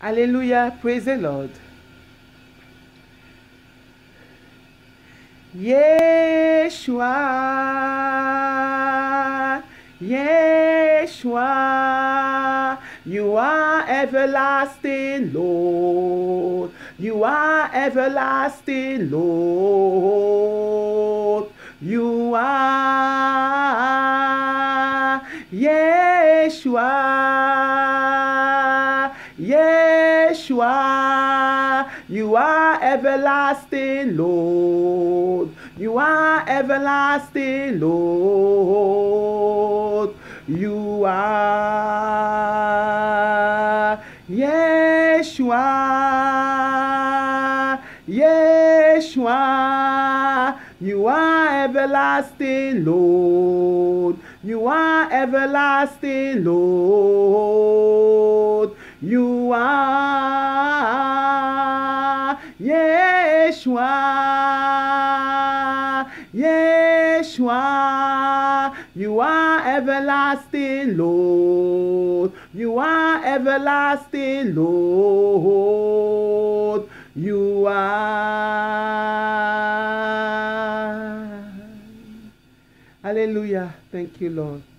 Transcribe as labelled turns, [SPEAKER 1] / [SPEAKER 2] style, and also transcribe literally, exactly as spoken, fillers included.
[SPEAKER 1] Hallelujah. Praise the Lord. Yeshua, Yeshua, you are everlasting, Lord. You are everlasting, Lord. You are Yeshua, Yeshua, you are everlasting, Lord. You are everlasting, Lord. You are Yeshua, Yeshua, you are everlasting, Lord. You are everlasting, Lord. You are Yeshua, Yeshua, you are everlasting, Lord. You are everlasting, Lord. You are. Hallelujah. Thank you, Lord.